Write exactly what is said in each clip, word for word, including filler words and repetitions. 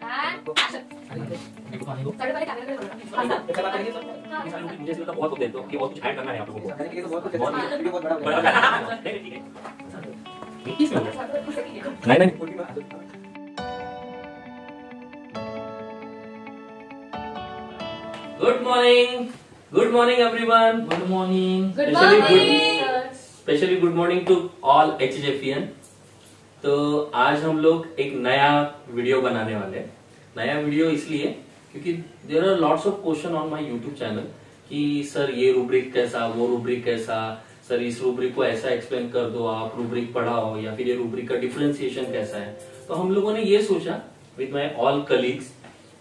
मुझे इसमें बहुत कुछ देते हो कि बहुत कुछ ऐड करना है आप लोगों को। नहीं नहीं good morning, good morning everyone, good morning, specially good morning to all एचजेफियन। तो आज हम लोग एक नया वीडियो बनाने वाले हैं। नया वीडियो इसलिए क्योंकि there are lots of question on my YouTube channel कि सर ये रूब्रिक कैसा, वो रूब्रिक कैसा, सर इस रूब्रिक को ऐसा एक्सप्लेन कर दो, आप रूब्रिक पढ़ाओ, या फिर ये रूब्रिक का डिफरेंशिएशन कैसा है। तो हम लोगों ने ये सोचा विद माय ऑल कलीग्स,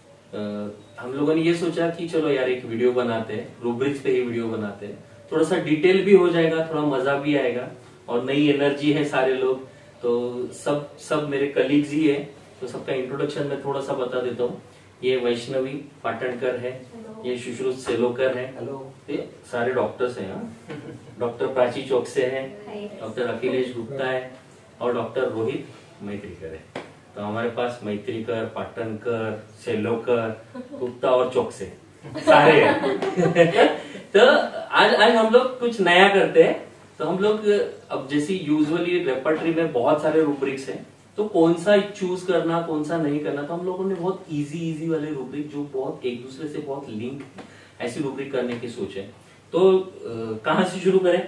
हम लोगों ने ये सोचा कि चलो यार एक वीडियो बनाते हैं, रूब्रिक्स पे ही वीडियो बनाते हैं, थोड़ा सा डिटेल भी हो जाएगा, थोड़ा मजा भी आएगा और नई एनर्जी है सारे लोग। तो सब सब मेरे कलीग्स ही है, तो सबका इंट्रोडक्शन में थोड़ा सा बता देता हूँ। ये वैष्णवी पाटणकर है, ये सुश्रुत सेलोकर है, हेलो, ये सारे डॉक्टर्स हैं। डॉक्टर प्राची चौकसे है, डॉक्टर अखिलेश गुप्ता है और डॉक्टर रोहित मैत्रीकर है। तो हमारे पास मैत्रीकर, पाटणकर, सेलोकर, गुप्ता और चौकसे सारे हैं। तो आज आज हम लोग कुछ नया करते हैं। तो हम लोग अब जैसे यूजुअली रेपर्टरी में बहुत सारे रूब्रिक्स हैं, तो कौन सा चूज करना, कौन सा नहीं करना, तो हम लोगों ने बहुत इजी इजी वाले रूब्रिक जो बहुत एक दूसरे से बहुत लिंक है, ऐसी रूब्रिक करने की सोच है। तो कहाँ से शुरू करें?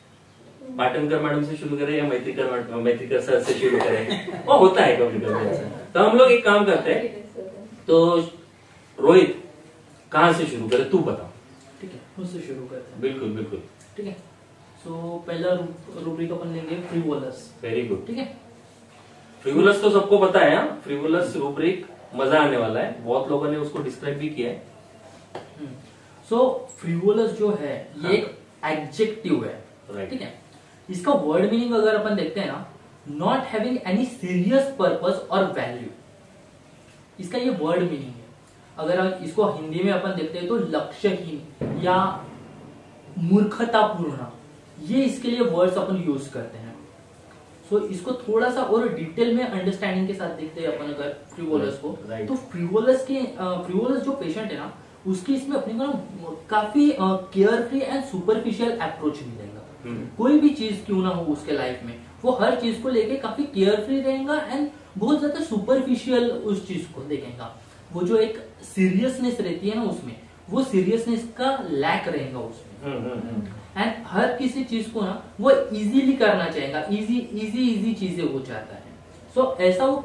पाटणकर मैडम से शुरू करें या मैत्रीकर मैत्रीकर सर से शुरू करें? वो होता है कभी कभी ऐसा। तो हम लोग एक काम करते हैं, तो रोहित कहाँ से शुरू करें, तू बताओ। ठीक है, मुझसे शुरू करते हैं। बिल्कुल बिल्कुल, ठीक है। सो so, पहला रूब्रिक अपन लेंगे फ्रीवोलस। वेरी गुड, ठीक है। फ्रीवोलस तो सबको पता है, फ्रीवोलस रूब्रिक मजा आने वाला है, बहुत लोगों ने उसको डिस्क्राइब भी किया है। सो फ्रीवोलस जो है ये एक एडजेक्टिव है, ठीक है। इसका वर्ड मीनिंग अगर अपन देखते हैं ना, not having any serious purpose और वैल्यू, इसका ये वर्ड मीनिंग है। अगर इसको हिंदी में अपन देखते हैं तो लक्ष्यहीन या मूर्खतापूर्ण, ये इसके लिए वर्ड्स अपन यूज करते हैं। सो so, इसको थोड़ा सा और डिटेल में अंडरस्टैंडिंग के साथ देखते हैं अपन अगर फ्रीवोलस को, right. तो फ्रीवोलस के फ्रीवोलस जो पेशेंट है ना, उसकी इसमें अपने को काफी carefree and superficial approach मिलेगा। hmm. कोई भी चीज क्यों ना हो उसके लाइफ में, वो हर चीज को लेके काफी केयर फ्री रहेगा एंड बहुत ज्यादा सुपरफिशियल उस चीज को देखेगा। वो जो एक सीरियसनेस रहती है ना उसमें, वो सीरियसनेस का लैक रहेगा उसमें। एंड हर किसी चीज को ना वो इजीली करना चाहेगा, इजी इजी इजी चीजें वो चाहता है। सो so, ऐसा वो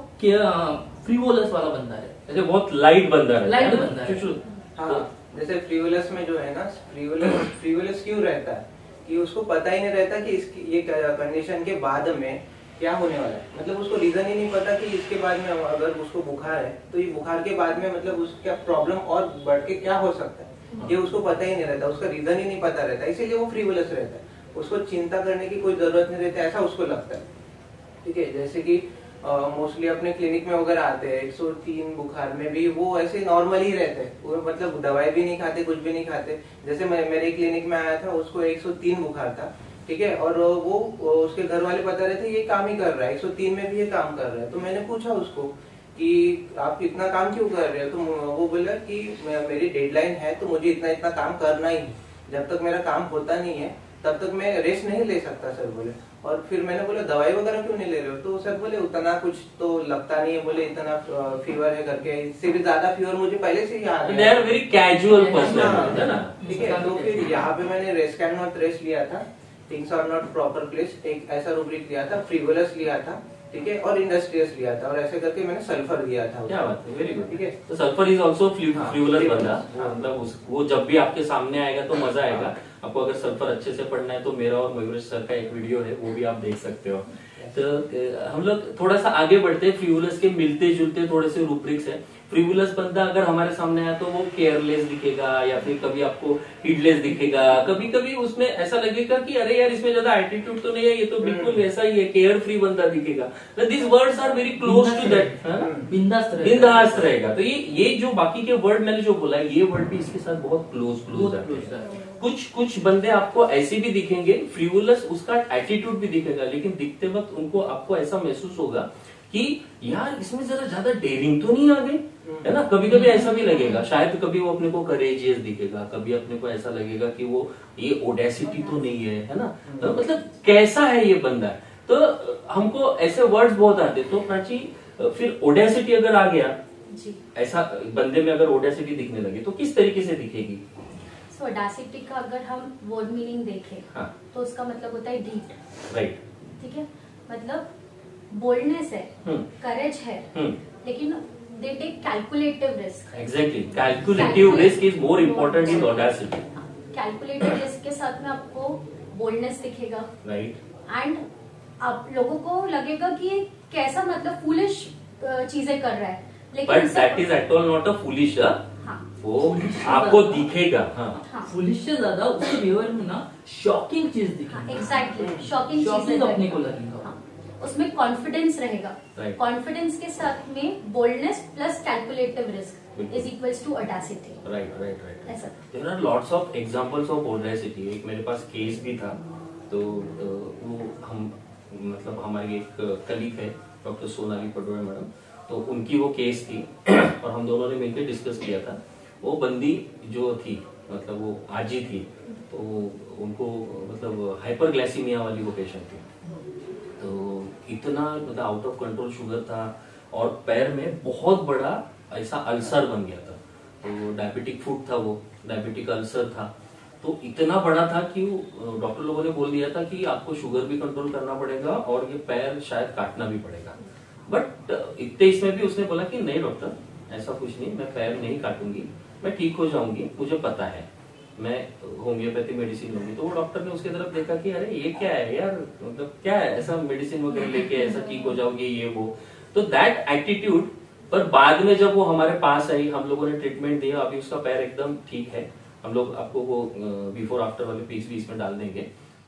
फ्रीवोलस वाला बंदा है, ऐसे बहुत लाइट बंदा है, लाइट बंदा है। हाँ, जैसे फ्रीवोलस में जो है ना, फ्रीवोलस फ्रीवोलस क्यों रहता है कि उसको पता ही नहीं रहता कि इसकी ये कंडीशन के बाद में क्या होने वाला है। मतलब उसको रीजन ही नहीं पता कि इसके बाद में अगर उसको बुखार है तो ये बुखार के बाद में मतलब उसका प्रॉब्लम और बढ़ के क्या हो सकता है, ये उसको पता ही नहीं रहता, उसका रीजन ही नहीं पता रहता, इसीलिए वो फ्रीवोलस रहता है। उसको चिंता करने की कोई जरूरत नहीं रहती, ऐसा उसको लगता है। ठीक है, जैसे कि मोस्टली अपने क्लिनिक में वगैरह आते हैं एक सौ तीन बुखार में भी वो ऐसे नॉर्मल ही रहते हैं, वो मतलब दवाई भी नहीं खाते, कुछ भी नहीं खाते। जैसे मैं मेरे क्लिनिक में आया था, उसको एक सौ तीन बुखार था, ठीक है, और वो उसके घर वाले बता रहे थे ये काम ही कर रहा है, एक सौ तीन में भी ये काम कर रहा है। तो मैंने पूछा उसको कि आप इतना काम क्यों कर रहे हो, तो वो बोला कि मेरी डेडलाइन है तो मुझे इतना इतना काम करना ही, जब तक मेरा काम होता नहीं है तब तक मैं रेस्ट नहीं ले सकता सर बोले। और फिर मैंने बोला दवाई वगैरह क्यों नहीं ले रहे हो, तो सर बोले उतना कुछ तो लगता नहीं है, बोले इतना फीवर है करके, इससे भी ज्यादा फीवर मुझे पहले से ही आ रहा है। वेरी कैजुअल पर्सन है ना, ठीक है। तो फिर यहाँ पे मैंने रेस्ट कैन नॉट रेस्ट लिया था, things are not proper place, एक ऐसा रूब्रिक लिया था, फ्रीवोलस लिया था, ठीक है, और इंडस्ट्रियस लिया था, और ऐसे करके मैंने सल्फर दिया था। क्या बात है, वेरी गुड। ठीक है, तो सल्फर इज आल्सो फ्रीवोलस बंदा, मतलब वो जब भी आपके सामने आएगा तो मजा आएगा। आपको अगर सल्फर अच्छे से पढ़ना है तो मेरा और मयूरेश सर का एक वीडियो है, वो भी आप देख सकते हो। तो हम लोग थोड़ा सा आगे बढ़ते हैं, फ्रीवोलस के मिलते जुलते थोड़े से रूब्रिक्स है। फ्रीवोलस बंदा अगर हमारे सामने आया तो वो केयरलेस दिखेगा, या फिर कभी आपको हीडलेस दिखेगा, कभी कभी उसमें ऐसा लगेगा कि अरे यार इसमें ज्यादा एटीट्यूड तो नहीं है, ये तो बिल्कुल वैसा ही है, केयर फ्री बंदा दिखेगा। This words are very close to that, बिंदास बिंदास रहेगा। तो ये ये जो बाकी के वर्ड मैंने जो बोला है, ये वर्ड भी इसके साथ बहुत क्लोज क्लोज है। कुछ कुछ बंदे आपको ऐसे भी दिखेंगे, फ्रीवोलस उसका एटीट्यूड भी दिखेगा, लेकिन दिखते वक्त उनको आपको ऐसा महसूस होगा कि यार इसमें जरा ज्यादा डेयरिंग तो नहीं आ गई, है ना। कभी कभी ऐसा भी लगेगा, शायद कभी वो अपने को करेजियस दिखेगा, कभी अपने को ऐसा लगेगा कि वो ये ओडेसिटी तो नहीं है, है ना, तो मतलब कैसा है ये बंदा। तो हमको ऐसे वर्ड्स बहुत आते। तो प्राची फिर ओडेसिटी अगर आ गया जी, ऐसा बंदे में, अगर ओडेसिटी दिखने लगे तो किस तरीके से दिखेगी? सो ऑडेसिटी का अगर हम वर्ड मीनिंग देखें हाँ। तो उसका मतलब होता है डीड, राइट। ठीक है, मतलब बोल्डनेस है, हम्म। करेज है, हम्म। लेकिन they take calculative risk. Exactly, calculative risk is more important in audacity. Calculative risk के साथ में आपको बोल्डनेस दिखेगा, राइट। एंड आप लोगों को लगेगा कि ये कैसा मतलब फूलिश चीजें कर रहा है, लेकिन बट इससे- that is at all not a foolish. हाँ, वो आपको दिखेगा। हाँ, हाँ, फुलिश से ज्यादा उसके बिहेवियर में ना शॉकिंग चीज हाँ, दिखेगी, एग्जैक्टली, शॉकिंग शॉकिंग चीजें अपने को लगेगा। लगेगा। हाँ, उसमें कॉन्फिडेंस रहेगा, Right. कॉन्फिडेंस के साथ में बोल्डनेस प्लस कैलकुलेटिव रिस्क बिल्कुल। Is equals to audacity. Right right right. ऐसा। There are lots of examples of audacity. एक मेरे पास केस भी था, तो अ, वो हम मतलब हमारी एक कलीग है डॉक्टर सोनाली पटोरे मैडम, तो उनकी वो केस थी और हम दोनों ने मिलकर डिस्कस किया था। वो बंदी जो थी मतलब वो आजी थी, तो उनको मतलब हाइपरग्लाइसीमिया वाली वो पेशेंट थी। तो इतना मतलब आउट ऑफ कंट्रोल शुगर था और पैर में बहुत बड़ा ऐसा अल्सर बन गया था। तो डायबिटिक फुट था, वो डायबिटिक अल्सर था। तो इतना बड़ा था कि डॉक्टर लोगों ने बोल दिया था कि आपको शुगर भी कंट्रोल करना पड़ेगा और ये पैर शायद काटना भी पड़ेगा। बट इतने इसमें भी उसने बोला कि नहीं डॉक्टर, ऐसा कुछ नहीं, मैं पैर नहीं काटूंगी, मैं ठीक हो जाऊंगी, मुझे पता है, मैं होम्योपैथी मेडिसिन लूंगी। तो वो डॉक्टर ने उसकी तरफ देखा कि अरे ये क्या है यार, मतलब क्या है ऐसा मेडिसिन वगैरह लेके ऐसा ठीक हो जाओगे ये वो। तो दैट एटीट्यूड, पर बाद में जब वो हमारे पास आई, हम लोगों ने ट्रीटमेंट दिया, अभी उसका पैर एकदम ठीक है। हम लोग आपको वो बिफोर आफ्टर वाले पिक्स भी इसमें डाल देंगे।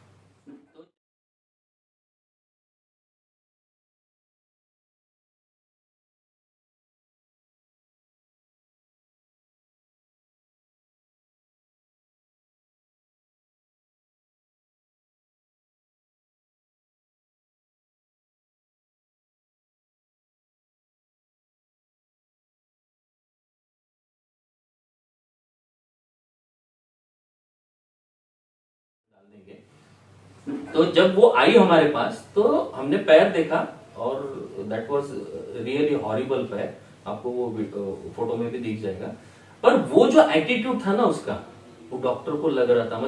तो जब वो आई हमारे पास तो हमने पैर देखा और दैट वाज रियली हॉरिबल पैर, आपको वो फोटो में भी दिख जाएगा। पर वो जो एटीट्यूड था ना उसका, वो डॉक्टर को लग रहा था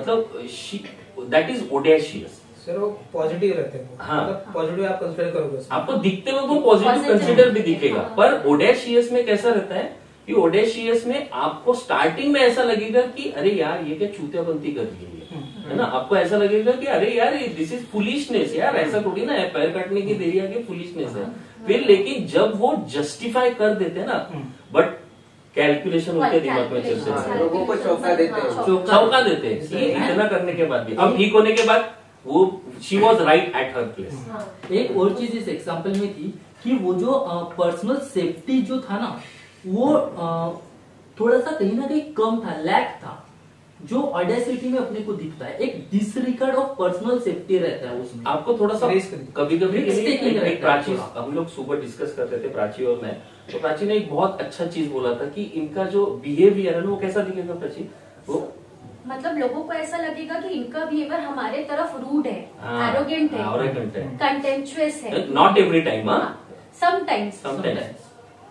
मतलब दैट इज ओडेशियस। सर वो पॉजिटिव रहते हैं। हाँ। मतलब पॉजिटिव आप कंसीडर करोगे उसमें। आपको दिखते हुए वो पॉजिटिव कंसिडर भी दिखेगा। पर ओडेशियस में कैसा रहता है कि ओडेशियस में आपको स्टार्टिंग में ऐसा लगेगा कि अरे यार ये क्या चूतियापंती कर रही है, है ना। आपको ऐसा लगेगा कि अरे यार दिस इज फुलिशनेस, यार ऐसा थोड़ी ना है, पैर काटने की देरी आगे फुलिशनेस है। फिर लेकिन जब वो जस्टिफाई कर देते हैं ना, बट कैलकुलेशन उनके दिमाग में चलते हैं, लोगों को चौंका देते हैं। चौंका देते हैं कि इतना करने के बाद भी, अब ठीक होने के बाद वो she was right at her place. एक और चीज इस एग्जाम्पल में थी कि वो जो पर्सनल सेफ्टी जो था ना, वो आ, थोड़ा सा कहीं ना कहीं कम था, लैक था, जो ऑडेसिटी में अपने को दिखता है। एक डिसरिगार्ड ऑफ पर्सनल सेफ्टी रहता है उसमें। आपको थोड़ा सा कभी कभी Risk taking रहता है प्राची, थोड़ा। हम लोग सुबह डिस्कस कर रहे थे प्राची और मैं, तो प्राची ने एक बहुत अच्छा चीज बोला था कि इनका जो बिहेवियर है ना वो कैसा दिखेगा प्राची, वो मतलब लोगों को ऐसा लगेगा कि इनका बिहेवियर हमारे तरफ रूड है, हाँ, एरोगेंट है, arrogant है। कंटेम्पचुअस है। नॉट एवरी टाइम, हाँ, समटाइम्स समटाइम्स।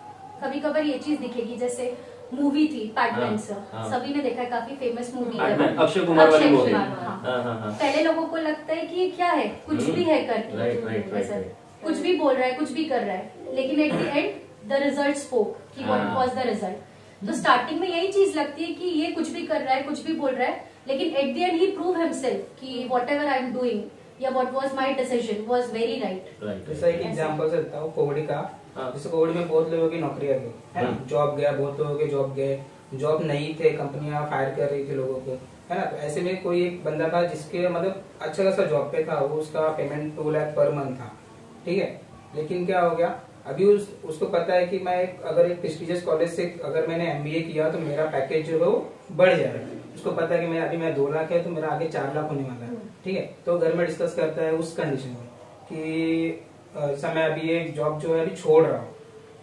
कभी कभार ये चीज दिखेगी, जैसे मूवी थी पैडमैन हाँ, सर, हाँ। सभी ने देखा है, काफी फेमस मूवी है। Padman, अक्षय कुमार वाली अक्षय movie। कुमार, हाँ। हाँ, हाँ, हाँ। पहले लोगों को लगता है कि ये क्या है, कुछ हम्म। भी है करके, Right, right, right, ऐसा, right। कुछ भी बोल रहा है, कुछ भी कर रहा है, लेकिन at the end the result spoke कि व्हाट हाँ। Was the result. तो स्टार्टिंग में यही चीज लगती है कि ये कुछ भी कर रहा है, कुछ भी बोल रहा है, लेकिन at the end he prove himself कि whatever I am doing या what was my decision was very right. Right. जैसा एक एग्जांपल से देता हूँ कोविड का। हाँ। जैसे कोविड में बहुत लोगों की नौकरियां गई, है ना, हम्म। जॉब गया, बहुत लोगों के जॉब गए, जॉब नहीं थे, कंपनियां फायर कर रही थी लोगों को, है ना। तो ऐसे में कोई एक बंदा था जिसके मतलब अच्छा खासा जॉब पे था, वो उसका payment to lakh per month था, ठीक है। लेकिन क्या हो गया, अभी उस, उसको पता है कि मैं एक, अगर एक प्रेस्टिजियस कॉलेज से अगर मैंने एमबीए किया तो मेरा पैकेज जो है वो बढ़ जाएगा। उसको पता है कि मैं अभी मैं दो लाख है तो मेरा आगे चार लाख होने वाला है, ठीक है। तो घर में डिस्कस करता है उस कंडीशन में कि सर मैं अभी एक जॉब जो है अभी छोड़ रहा हूँ,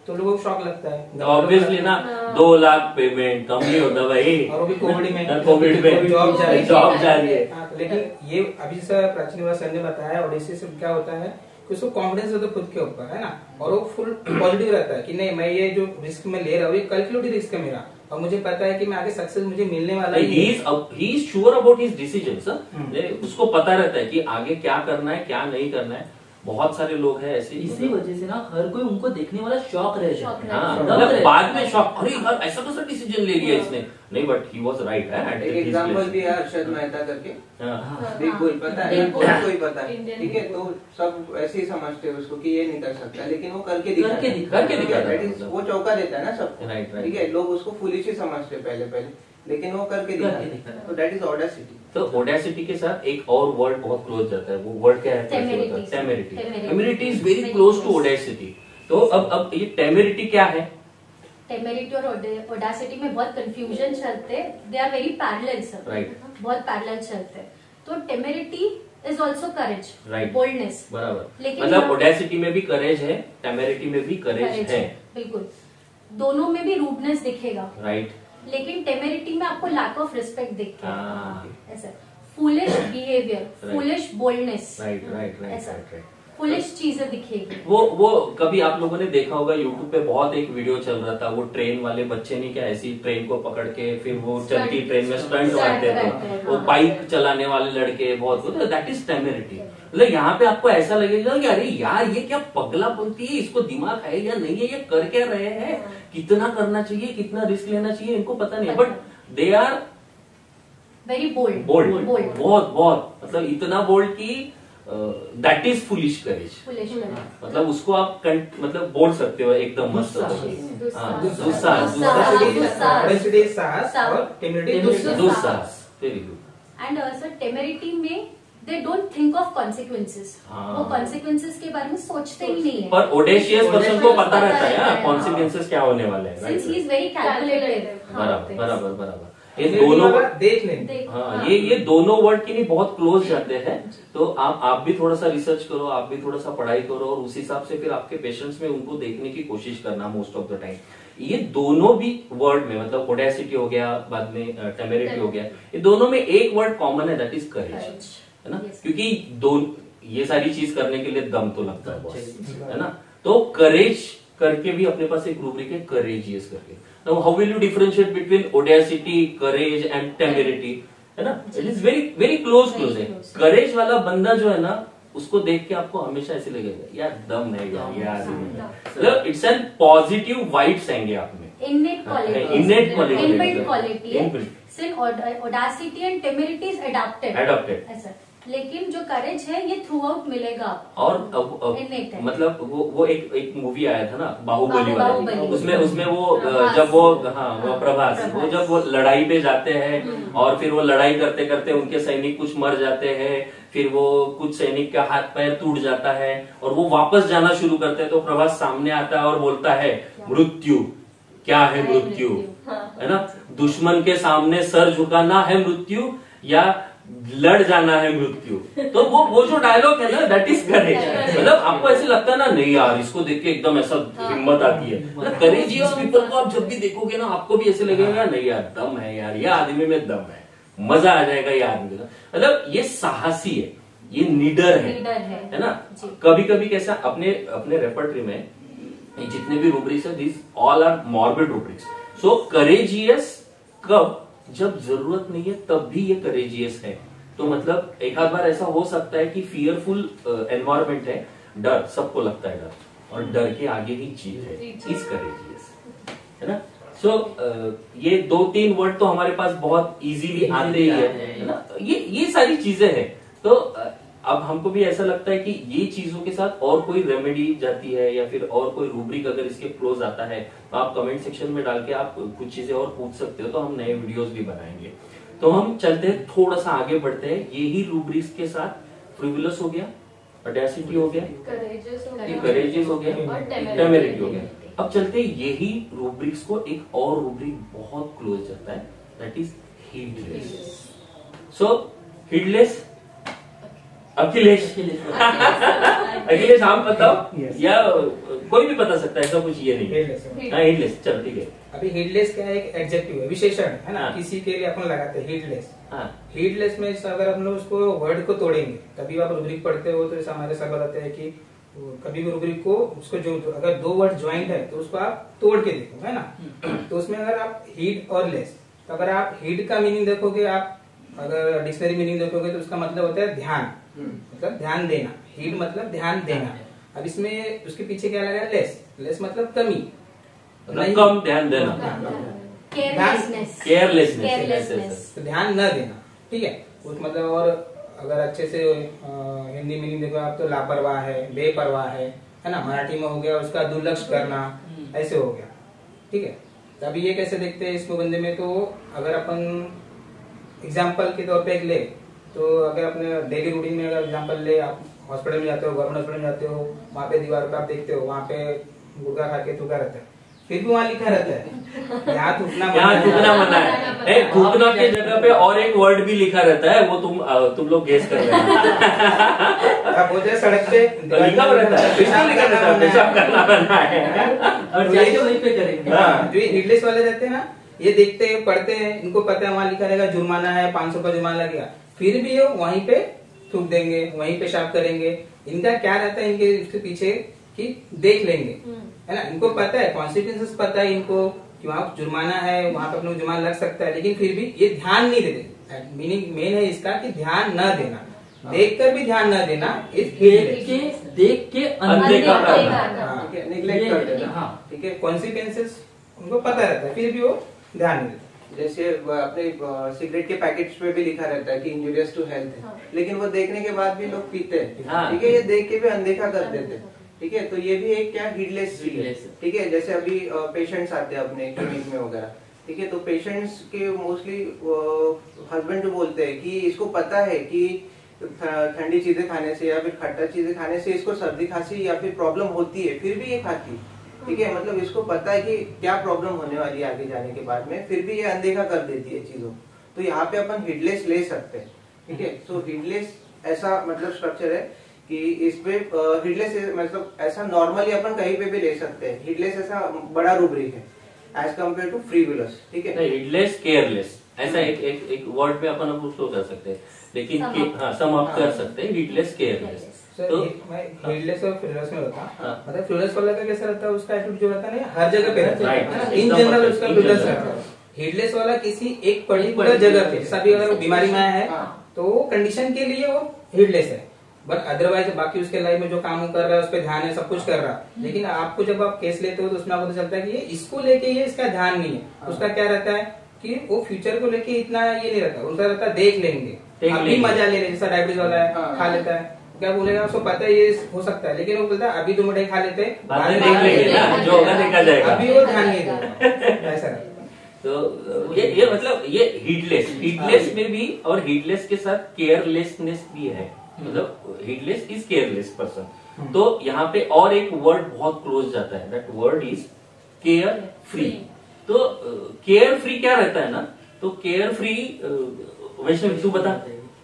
तो लोगों को शॉक लगता है। ऑब्वियसली ना, दो लाख पेमेंट कम नहीं होता भाई, और वो भी कोविड में, कोविड में जॉब जा रही है, जॉब जा रही है। हाँ, लेकिन ये अभी जैसा प्राचीन सर ने बताया, ओडेसी से क्या होता है कि उसको कॉन्फिडेंस होता है खुद के ऊपर, है ना, और वो फुल पॉजिटिव रहता है कि नहीं मैं ये जो रिस्क में ले रहा हूँ ये कैलकुलेटेड रिस्क है मेरा, और मुझे पता है कि मैं आगे सक्सेस मुझे मिलने वाला है। He is sure about his decision sir, उसको पता रहता है कि आगे क्या करना है क्या नहीं करना है। बहुत सारे लोग हैं ऐसे, इसी वजह से ना हर कोई उनको देखने वाला शौक रह जाता है। हाँ, मतलब बाद में शौक, अरे यार ऐसा कैसा डिसीजन ले लिया इसने, नहीं बट ही वाज राइट है। एक एग्जांपल भी है अर्शद मेहता करके, बिग बुल पता है, कोई कोई पता है, ठीक है, तो सब ऐसे ही समझते हैं उसको कि ये नहीं कर सकता, लेकिन वो करके दिखा करके दिखा करके दिखा वो चौका देता है ना सबको, राइट राइट, ठीक है, लोग उसको फुलिश ही समझते पहले पहले, लेकिन वो करके दिखा, तो दैट इज ऑडेसिटी। तो ऑडेसिटी के साथ एक और वर्ड बहुत क्लोज जाता है, वो वर्ड क्या है? Temerity. Temerity. Temerity is very close to audacity. तो अब अब ये टेमेरिटी क्या है? टेमेरिटी और ऑडेसिटी में बहुत कंफ्यूजन चलते, they are very parallel sir, right, बहुत पैरेलल चलते। तो temerity is also courage, right, boldness, बराबर, मतलब ऑडेसिटी में भी करेज है, टेमेरिटी में भी करेज है, बिल्कुल, दोनों में भी रूडनेस दिखेगा, राइट, लेकिन टेमेरिटी में आपको लैक ऑफ रिस्पेक्ट दिखता हाँ। है, ऐसा foolish behaviour, foolish boldness, right right right ऐसा राइट, फूलिश चीजें दिखेगी। वो वो कभी आप लोगों ने देखा होगा यूट्यूब पे बहुत एक वीडियो चल रहा था, वो ट्रेन वाले बच्चे नहीं क्या ऐसी ट्रेन को पकड़ के फिर वो चलती ट्रेन में स्टंट मारते थे, वो बाइक चलाने वाले लड़के बहुत, दैट इज टेमेरिटी। मतलब यहाँ पे आपको ऐसा लगेगा कि अरे यार ये क्या पगला बोलती है, इसको दिमाग है या नहीं है, ये कर क्या रहे हैं, कितना करना चाहिए, कितना रिस्क लेना चाहिए, इनको पता नहीं, but they are very bold, bold, बहुत बहुत, मतलब इतना बोल्ड की दैट इज फुलिश करेज। मतलब उसको आप कंट, मतलब बोल सकते हो एकदम मस्त, very good. And sir temerity में they don't think of consequences, वो कॉन्सिक्वेंसेस के बारे में सोचते ही नहीं है, पर ओडेशियस पर्सन को पता रहता है कॉन्सिक्वेंसेस क्या होने वाले हैं, since he is very calculated. बराबर बराबर बराबर, ये दोनों देख लेंगे, हाँ, ये ये दोनों वर्ड के लिए बहुत क्लोज जाते हैं। तो आप आप भी थोड़ा सा रिसर्च करो, आप भी थोड़ा सा पढ़ाई करो, और उस हिसाब से फिर आपके पेशेंट्स में उनको देखने की कोशिश करना मोस्ट ऑफ द टाइम। ये दोनों भी वर्ड में, मतलब ओडेसिटी हो गया, बाद में टेमेरिटी हो गया, ये दोनों में एक वर्ड कॉमन है, दैट इज करेज, है ना, क्योंकि दो ये सारी चीज करने के लिए दम तो लगता है बॉस, है ना। तो करेज करके भी अपने पास एक रूब्रिक है, करेजियस करके। Now, how will you differentiate between audacity, courage and temerity? है ना, it is very very close close है। करेज वाला बंदा जो है ना, उसको देख के आपको हमेशा ऐसे लगेगा यार दम है यार, यार मतलब इट्स एन पॉजिटिव वाइब्स आएंगे आप में, innate quality, innate quality, inbuilt quality है। Since audacity and temerity is adapted, adapted, ऐसा, लेकिन जो करेज है ये थ्रू आउट मिलेगा। और अब, अब, मतलब वो वो एक एक मूवी आया था ना बाहुबली वाला, उसमें उसमें वो जब वो हाँ वो प्रभास, वो जब वो लड़ाई पे जाते हैं और फिर वो लड़ाई करते करते उनके सैनिक कुछ मर जाते हैं, फिर वो कुछ सैनिक का हाथ पैर टूट जाता है और वो वापस जाना शुरू करते हैं, तो प्रभास सामने आता है और बोलता है मृत्यु क्या है, मृत्यु है ना, दुश्मन के सामने सर झुकाना है मृत्यु या लड़ जाना है मृत्यु। तो वो वो जो डायलॉग है ना, दैट इज करेज। मतलब आपको ऐसे लगता है ना, नहीं यार इसको देख के एकदम ऐसा हिम्मत आती है, मतलब करेजियस पीपल को आप जब भी देखोगे ना, आपको भी ऐसे लगेगा नहीं यार दम है यार, ये आदमी में दम है, मजा आ जाएगा ये आदमी का, मतलब ये साहसी है, ये निडर है, है ना। कभी कभी कैसा अपने अपने रेपर्टरी में जितने भी रूब्रिक्स है, this all are morbid rubrics. So courageous कब, जब जरूरत नहीं है तब भी ये करेजियस है। तो मतलब एक आध बार ऐसा हो सकता है कि फियरफुल एनवायरमेंट है, डर सबको लगता है डर, और डर के आगे ही चीज है, इज करेजियस, है ना। सो so, uh, ये दो तीन वर्ड तो हमारे पास बहुत इजीली आते ही है, है ना। ये ये सारी चीजें हैं। तो uh, अब हमको भी ऐसा लगता है कि ये चीजों के साथ और कोई रेमेडी जाती है या फिर और कोई रूब्रिक अगर इसके क्लोज आता है, तो आप कमेंट सेक्शन में डाल के आप कुछ चीजें और पूछ सकते हो, तो हम नए वीडियोस भी बनाएंगे। तो हम चलते हैं, थोड़ा सा आगे बढ़ते हैं। यही रूब्रिक्स के साथ फ्रिवुलस हो गया, ऑडेसिटी हो गया, करेजियस हो गया, टेमेरिटी हो गया। अब चलते हैं यही रूब्रिक्स को एक और रूब्रिक बहुत क्लोज जाता है, that is heedless. So heedless Akhilesh Akhilesh Akhilesh आप बताओ Yes. या कोई भी बता सकता है, ऐसा कुछ ये नहीं। हेडलेस हाँ हेडलेस, चलो ठीक है। अभी हेडलेस क्या है, एक एडजेक्टिव है, विशेषण है ना, हाँ। किसी के लिए अपन लगाते हैं हेडलेस। हाँ हेडलेस में जैसे अगर हम लोग उसको वर्ड को तोड़ेंगे, कभी आप रुब्रिक पढ़ते हो तो जैसे हमारे सर बताते हैं कि कभी भी रुब्रिक को उसको जो अगर दो वर्ड ज्वाइंट है तो उसको आप तोड़ के देखो, है ना। तो उसमें अगर आप हीड और लेस, तो अगर आप हीड का मीनिंग देखोगे, आप अगर डिक्शनरी मीनिंग देखोगे तो उसका मतलब होता है ध्यान, मतलब ध्यान देना। हीड मतलब ध्यान देना। अब इसमें उसके पीछे क्या लगा, लेस, लेस मतलब कमी, मतलब कम ध्यान देना, केयरलेसनेस केयरलेसनेस, केयरलेसनेस तो ध्यान न देना, ठीक है। उस मतलब और अगर अच्छे से अ, हिंदी मीनिंग देखो आप तो लापरवाह है, बेपरवाह है, है ना। मराठी में हो गया उसका दुर्लक्ष्य करना, ऐसे हो गया, ठीक है। तो अभी ये कैसे देखते हैं इसको बंदे में, तो अगर अपन एग्जाम्पल के तौर पे एक ले, तो अगर अपने डेली रूटीन में अगर एग्जाम्पल ले, आप हॉस्पिटल में जाते हो, गवर्नमेंट हॉस्पिटल में जाते हो, वहाँ पे दीवार पे आप देखते हो, वहाँ पे गुटखा खा के थूका रहता है, फिर भी वहाँ लिखा रहता है यहाँ थूकना यहाँ मना है। थूकना मना है। ए, थूकना के जगह पे और एक वर्ड भी लिखा रहता है, वो तुम अ, तुम लोग गेस कर रहे हैं। आप बोलते हैं सड़क पे तो लिखा हुआ रहता है, पेशाब लिखा रहता है, पेशाब करना मना है। और जाके वहीं पे करेंगे। हाँ, जो ये हेडलेस वाले रहते हैं ना, ये देखते हैं, पढ़ते हैं, इनको पता है वहाँ लिखा रहेगा जुर्माना है, पांच सौ का जुर्माना लगेगा, फिर भी ये वहीं पे थूक देंगे, वहीं पेशाब करेंगे। इनका क्या रहता है, इनके इसके पीछे कि देख लेंगे, है ना। इनको पता है, कॉन्सिक्वेंसेस पता है इनको कि वहाँ जुर्माना है, वहाँ पे अपने को जुर्माना लग सकता है, लेकिन फिर भी ये ध्यान नहीं देते। मीनिंग मेन है इसका कि ध्यान न देना, देखकर भी ध्यान न देना, इस देख के देख के अनदेखा अनदेखा करना। करना। हाँ, ठीक है, नेग्लेक्ट कर देना। हाँ। ठीक है, कॉन्सिक्वेंसेस उनको पता रहता है, फिर भी वो ध्यान नहीं देते। जैसे वो अपने सिगरेट के पैकेट्स पे भी लिखा रहता है कि इंजूरियस टू हेल्थ है, हाँ। लेकिन वो देखने के बाद भी लोग पीते हैं। हाँ। ठीक है, ये देख के भी अनदेखा कर देते हैं। ठीक है, तो ये भी एक क्या हीडलेस चीज है। Heedless है। ठीक है, जैसे अभी पेशेंट्स आते हैं अपने क्लिनिक में वगैरह, ठीक है, तो पेशेंट्स के मोस्टली हस्बैंड जो बोलते हैं कि इसको पता है कि ठंडी चीजें खाने से या फिर खट्टा चीजें खाने से इसको सर्दी खांसी या फिर प्रॉब्लम होती है, फिर भी ये खाती है। ठीक है, मतलब इसको पता है कि क्या प्रॉब्लम होने वाली है आगे जाने के बाद में, फिर भी ये अनदेखा कर देती है चीजों। तो यहाँ पे अपन हीडलेस ले सकते हैं। ठीक है, तो हीडलेस ऐसा मतलब स्ट्रक्चर है कि इस पे हीडलेस मतलब ऐसा नॉर्मली अपन कहीं पे भी ले सकते हैं। हीडलेस ऐसा बड़ा रूब्रिक है एज कम्पेयर टू फ्रीविलस। ठीक है, हिडलेस केयरलेस, ऐसा एक एक एक वर्ड में अपन उसको कर सकते हैं, लेकिन Sum के- up। हाँ सम अप कर सकते हैं, हिडलेस केयरलेस। सर तो ये- मैं हेडलेस और फ्रीलेस में होता हाँ। मतलब फ्रीलेस वाला का कैसा रहता है, उसका एटीट्यूड जो रहता है ना हर जगह पे रहता Right. है, इन एकदम जनरल perfect, उसका in फ्रीलेस general। रहता है। हेडलेस वाला किसी एक पर्टिकुलर particular जगह पे, जैसा भी अगर वो बीमारी में आया है हाँ। तो वो कंडीशन के लिए वो हेडलेस है, बट अदरवाइज बाकी उसके लाइफ में जो काम वो कर रहा है उस पर ध्यान है, सब कुछ कर रहा है। लेकिन आपको जब आप केस लेते हो तो उसमें आपको पता चलता है कि ये इसको लेके ये इसका ध्यान नहीं है। उसका क्या रहता है कि वो फ्यूचर को लेके इतना ये नहीं रहता, उनका रहता है देख लेंगे, देख अभी लेंगे। मजा ले लेंगे। जैसा डायबिटीज वाला है, हाँ। खा लेता है, क्या बोलेगा, उसको पता है ये हो सकता है, लेकिन वो बोलता है अभी दो मिनट खा लेते हैं, बाद में बाद देख लेंगे ना, जो होगा देखा जाएगा। अभी वो ध्यान नहीं देगा, ऐसा रहता है। तो ये ये मतलब ये हीडलेस, हीडलेस में भी और हीडलेस के साथ केयरलेसनेस भी है, मतलब हीडलेस इज केयरलेस पर्सन। तो यहाँ पे और एक वर्ड बहुत क्लोज जाता है, that word is carefree. तो केयर फ्री क्या रहता है ना, तो केयर फ्री वैष्णवी तू बता।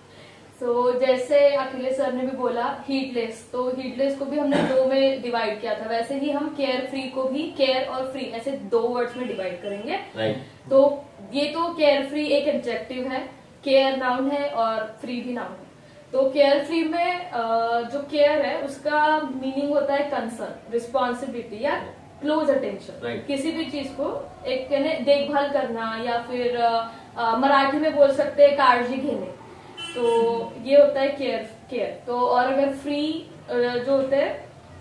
तो जैसे अखिलेश सर ने भी बोला हीटलेस, तो हीटलेस को भी हमने दो में डिवाइड किया था, वैसे ही हम केयर फ्री को भी केयर और फ्री ऐसे दो वर्ड्स में डिवाइड करेंगे। राइट, तो ये तो केयर फ्री एक एडजेक्टिव है, केयर नाउन है और फ्री भी नाउन है। तो केयर फ्री में अ, जो केयर है उसका मीनिंग होता है कंसर्न, रिस्पॉन्सिबिलिटी या क्लोज अटेंशन। Right. किसी भी चीज को एक कहने देखभाल करना या फिर अ, अ, मराठी में बोल सकते हैं काळजी घेणे। तो ये होता है केयर केयर। तो और अगर फ्री जो होते हैं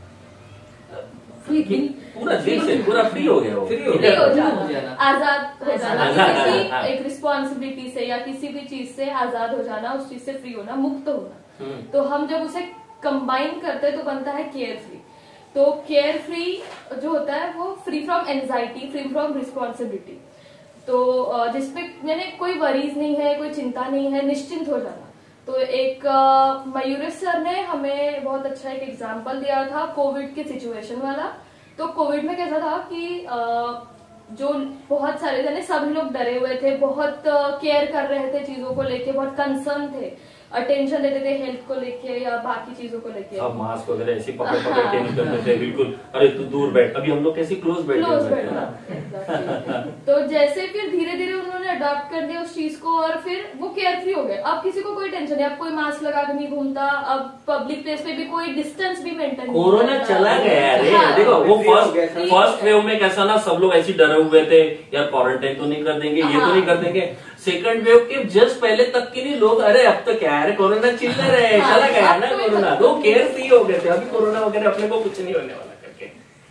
फ्री पूरा दिल से पूरा फ्री हो गया वो। Free हो फ्री हो हो जाना, जाना। आजाद हो जाना, आजाद, किसी हाँ। एक रिस्पॉन्सिबिलिटी से या किसी भी चीज से आजाद हो जाना, उस चीज से फ्री होना, मुक्त होना। हम्म। तो हम जब उसे कंबाइन करते हैं तो बनता है केयर फ्री। तो केयर फ्री जो होता है वो free from anxiety, free from responsibility. तो अ, जिसपे मैंने कोई वरीज नहीं है, कोई चिंता नहीं है, निश्चिंत हो जाना। तो एक अ, मयूरेश सर ने हमें बहुत अच्छा एक एग्जाम्पल दिया था कोविड के सिचुएशन वाला। तो कोविड में कैसा था कि अ, जो बहुत सारे जने सभी लोग डरे हुए थे, बहुत केयर कर रहे थे चीजों को लेके, बहुत कंसर्न थे। अटेंशन देते थे हेल्थ को लेके या बाकी चीजों को लेके। अब मास्क वगैरह ऐसे पकड़ पकड़ के निकलते थे बिल्कुल, अरे तू दूर बैठ, अभी हम लोग कैसे क्लोज बैठ क्लोज बैठे बैठना ना। तो जैसे फिर धीरे धीरे उन्होंने अडॉप्ट कर दिया उस चीज को और फिर वो केयर फ्री हो गए। अब किसी को कोई टेंशन नहीं, अब कोई मास्क लगा के नहीं घूमता, अब पब्लिक प्लेस पे भी कोई डिस्टेंस भी मेंटेन नहीं कोरोना करता। चला गया रे। हाँ। देखो वो फ्री हो फर्स्ट गया था। फर्स्ट वेव में कैसा ना, सब लोग ऐसे डरे हुए थे यार, क्वारंटाइन तो नहीं कर देंगे, ये तो हाँ। नहीं कर देंगे। सेकंड वेव के जस्ट पहले तक के नहीं लोग, अरे अब तो क्या है, कोरोना चिल रहा है, हाँ, चला गया अब ना कोई कोरोना, फर्क तो नहीं। केयर फ्री हो गए थे। अभी कोरोना वगैरह अपने को कुछ नहीं होने वाला करके।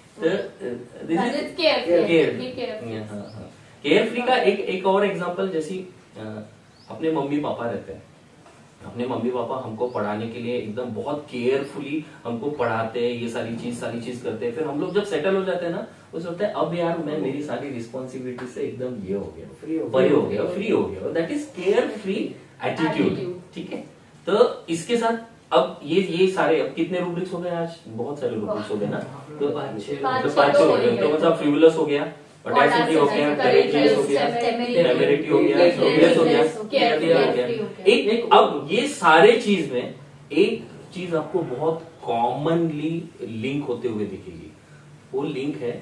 That is carefree. Be carefree. Carefree का एक एक और एग्जांपल, जैसी अ, अपने मम्मी पापा रहते हैं, अपने मम्मी पापा हमको पढ़ाने के लिए एकदम बहुत केयरफुली हमको पढ़ाते हैं, ये सारी चीज सारी चीज करते हैं। फिर हम लोग जब सेटल हो जाते हैं ना, उस होता है अब यार मैं मेरी सारी रिस्पॉन्सिबिलिटी से एकदम ये हो गया, फ्री हो फ्री हो गया, फ्री हो गया। That is carefree attitude. Attitude. ठीक है, तो इसके साथ अब ये ये सारे, अब कितने रूब्रिक्स हो गए आज, बहुत सारे रूब्रिक्स हो गए ना, तो पाँच छह पाँच तो छह पाँच छह हो तो गए। तो मतलब फ्रिवुलस हो गया, ऑडेसिटी हो गया, करेजियस हो गया, टेमेरिटी हो गया, फ्रिवुलस हो गया, Carefree हो गया। हो गया। एक एक अब ये सारे चीज में एक चीज आपको बहुत कॉमनली लिंक होते हुए दिखेगी, वो लिंक है,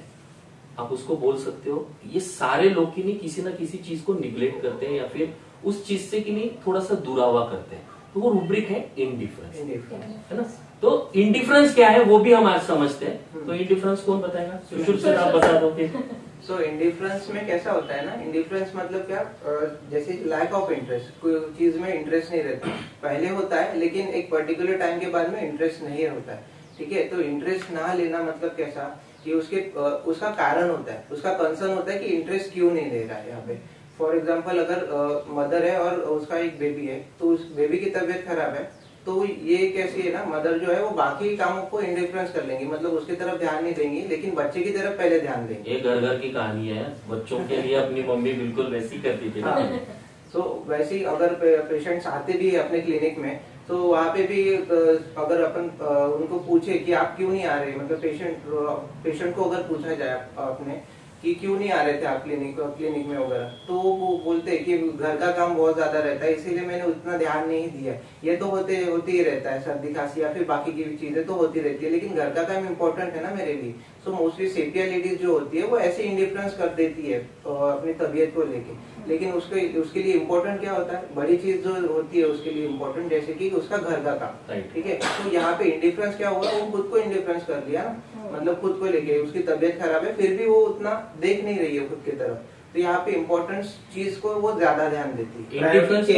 आप उसको बोल सकते हो, ये सारे लोग की नहीं किसी ना किसी चीज को निग्लेक्ट करते हैं या फिर उस चीज से कि नहीं थोड़ा सा दुरावा करते हैं, तो वो रूब्रिक है इंडिफरेंस, है ना। तो इंडिफरेंस क्या है वो भी हम आज समझते हैं। तो इंडिफरेंस कौन बताएगा? सुशील सर आप बता दो फिर। सो इंडिफरेंस में कैसा होता है ना, इंडिफरेंस मतलब क्या, अ, जैसे लैक ऑफ इंटरेस्ट, कोई चीज में इंटरेस्ट नहीं रहता, पहले होता है लेकिन एक पर्टिकुलर टाइम के बाद में इंटरेस्ट नहीं होता है। ठीक है, तो इंटरेस्ट ना लेना मतलब कैसा कि उसके अ, उसका कारण होता है, उसका कंसर्न होता है कि इंटरेस्ट क्यों नहीं ले रहा है। यहाँ पे फॉर एग्जाम्पल अगर मदर है और उसका एक बेबी है, तो उस बेबी की तबीयत खराब है, तो ये कैसी है ना, मदर जो है वो बाकी कामों को इंडिफरेंस कर लेंगी, मतलब उसकी तरफ ध्यान नहीं देंगी, लेकिन बच्चे की तरफ पहले ध्यान देंगे। ये घर घर की कहानी है, बच्चों के लिए अपनी मम्मी बिल्कुल वैसी करती थी। हाँ। तो वैसे ही अगर पेशेंट्स आते भी है अपने क्लिनिक में, तो वहाँ पे भी अगर अपन उनको पूछे कि आप क्यों नहीं आ रहे, मतलब पेशेंट पेशेंट को अगर पूछा जाए आपने कि क्यों नहीं आ रहे थे आप क्लिनिक क्लिनिक में वगैरह, तो वो बोलते हैं कि घर का काम बहुत ज्यादा रहता है, इसीलिए मैंने उतना ध्यान नहीं दिया। ये तो होते होते ही रहता है, सर्दी खांसी या फिर बाकी की चीजें तो होती रहती है, लेकिन घर का काम इम्पोर्टेंट है ना मेरे लिए। सो मोस्टली सेपिया लेडीज जो होती है वो ऐसे इंडिफरेंस कर देती है अपनी तबीयत को लेके, लेकिन उसके उसके लिए इम्पोर्टेंट क्या होता है, बड़ी चीज जो होती है उसके लिए इम्पोर्टेंट, जैसे कि उसका घर का काम। ठीक है, तो यहाँ पे इंडिफरेंस क्या हुआ, वो खुद को इंडिफरेंस कर लिया ना, मतलब खुद को लेके उसकी तबीयत खराब है फिर भी वो उतना देख नहीं रही है खुद की तरफ, तो यहाँ पे इम्पोर्टेंट चीज को वो ज्यादा ध्यान देती है। इंडिफरेंस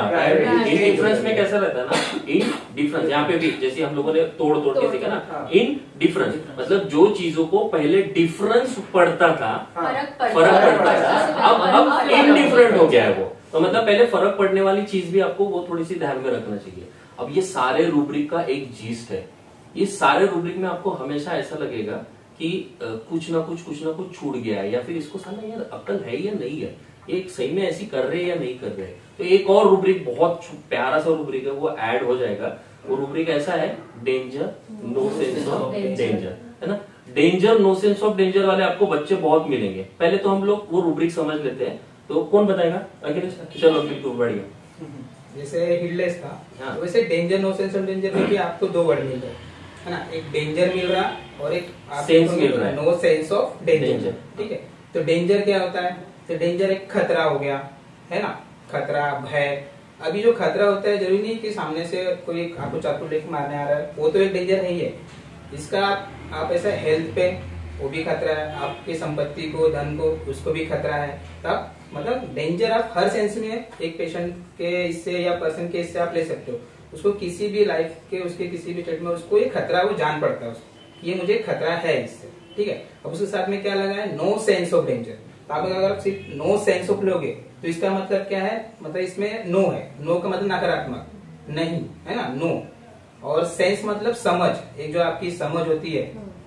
इंडिफरेंस में कैसा रहता है ना, इन डिफरेंस यहाँ पे भी जैसे हम लोगों ने तोड़ तोड़ के सीखा ना, इन डिफरेंस मतलब जो चीजों को पहले डिफरेंस पड़ता था, फर्क फर्क पड़ता था, अब अब इनडिफरेंट हो गया है वो। तो मतलब पहले फर्क पड़ने वाली चीज भी आपको वो थोड़ी सी ध्यान में रखना चाहिए। अब ये सारे रूब्रिक का एक जीस्ट है, ये सारे रूब्रिक में आपको हमेशा ऐसा लगेगा कि आ, कुछ ना कुछ कुछ ना कुछ छूट गया है, या फिर इसको साला यार अक्ल है या नहीं है, ये सही में ऐसी कर रहे हैं या नहीं कर रहे हैं। तो एक और रूब्रिक बहुत प्यारा सा रूब्रिक है, वो ऐड हो जाएगा। वो रूब्रिक ऐसा है, danger no sense of danger, है ना। Danger no sense of danger वाले आपको बच्चे बहुत मिलेंगे। पहले तो हम लोग वो रूब्रिक समझ लेते हैं, तो कौन बताएगा? अखिलेश, चलो बिल्कुल बढ़िया। जैसे हिडलेस था, हाँ। वैसे danger no sense of danger में भी आपको दो वर्ड मिल रहे हैं, है ना, एक डेंजर मिल रहा और एक सेंस मिल रहा है, no sense of danger. Danger. ठीक है, तो डेंजर क्या होता है, तो डेंजर एक खतरा हो गया, है ना, खतरा, भय। अभी जो खतरा होता है जरूरी नहीं कि सामने से कोई आपको चाकू लेके मारने आ रहा है, वो तो एक डेंजर है ही है। इसका आप ऐसा हेल्थ पे वो भी खतरा है, आपकी संपत्ति को, धन को, उसको भी खतरा है। तब मतलब डेंजर आप हर सेंस में एक पेशेंट के इससे या पर्सन के इससे आप ले सकते हो, उसको किसी भी लाइफ के उसके किसी भी स्टेट में उसको ये खतरा वो जान पड़ता है उसको, ये मुझे खतरा है इससे। ठीक है, अब उसके साथ में क्या लगा है, नो सेंस ऑफ डेंजर। तो आप अगर सिर्फ नो सेंस ऑफ लोगे तो इसका मतलब क्या है, मतलब इसमें नो है, नो का मतलब नकारात्मक नहीं, है ना, नो। और सेंस मतलब समझ, एक जो आपकी समझ होती है,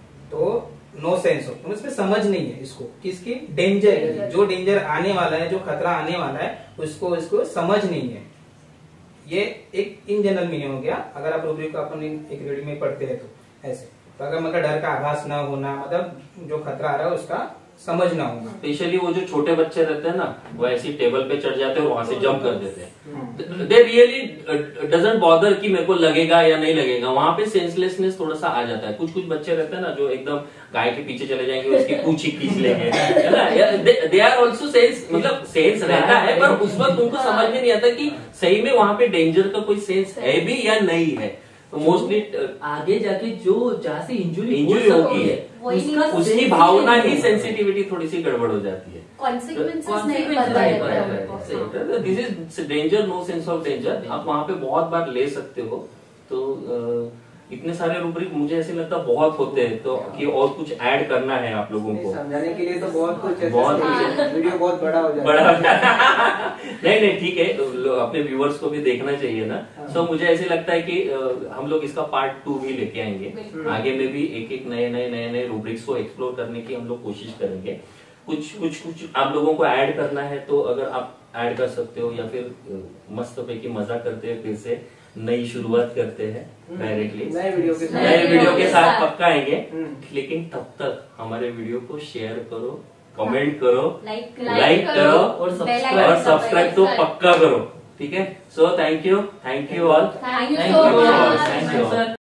तो नो सेंस ऑफ, इसमें समझ नहीं है इसको, किसकी, डेंजर, जो डेंजर आने वाला है, जो खतरा आने वाला है, उसको इसको समझ नहीं है। ये एक इन जनरल मीनिंग हो गया, अगर आप रूब्रिक को अपन एक रीडिंग में पढ़ते हैं तो ऐसे। तो अगर मतलब डर का आभास न होना, मतलब जो खतरा आ रहा है उसका समझना होगा। स्पेशली वो जो छोटे बच्चे रहते हैं ना, वो ऐसी टेबल पे चढ़ जाते हैं और वहां से जंप कर देते हैं। दे रियली डजंट बॉदर कि मेरे को लगेगा या नहीं लगेगा, वहां पे सेंसलेसनेस थोड़ा सा आ जाता है। कुछ कुछ बच्चे रहते हैं ना जो एकदम गाय के पीछे चले जाएंगे, उसकी पूंछ ही खींच लेंगे, है ना। दे आर ऑल्सो सेंस, मतलब सेंस रहता है, पर उस वक्त उनको समझ में नहीं आता कि सही में वहां पे डेंजर का कोई सेंस है भी या नहीं है। तो मोस्टली आगे जाके जो जहाँ से इंजुरी इंजुरी होगी है, उसका उसकी भावना ही सेंसिटिविटी थोड़ी सी गड़बड़ हो जाती है। कॉन्सिक्वेंसेस नहीं Consequences पता नहीं रहता पता है। है। This is danger, no sense of danger. आप वहां पे बहुत बार ले सकते हो। तो अ, इतने सारे रूब्रिक मुझे ऐसे लगता है बहुत होते हैं, तो कि और कुछ ऐड करना है आप लोगों को। समझाने के लिए तो बहुत कुछ है, बहुत कुछ है। वीडियो बहुत बड़ा हो जाएगा। बड़ा हो जाएगा। नहीं नहीं ठीक है, लो- अपने व्यूअर्स को भी देखना चाहिए ना। सो so, मुझे ऐसे लगता है कि अ, हम लोग इसका पार्ट टू भी लेके आएंगे। आगे में भी एक एक नए नए नए नए रूब्रिक्स को एक्सप्लोर करने की हम लोग कोशिश करेंगे। कुछ कुछ कुछ आप लोगों को ऐड करना है तो अगर आप ऐड कर सकते हो, या फिर अ, मस्त पैकी मजा करते हैं, फिर से नई शुरुआत करते हैं डायरेक्टली नए वीडियो के साथ नए वीडियो के साथ पक्का आएंगे। हम्म। लेकिन तब तक हमारे वीडियो को शेयर करो, कमेंट करो, लाइक लाइक करो और Bell सब्सक्राइब icon और सब्सक्राइब तो subscribe। पक्का करो। ठीक है। So thank you, thank you all, thank you thank so you much. Thank you. Sir.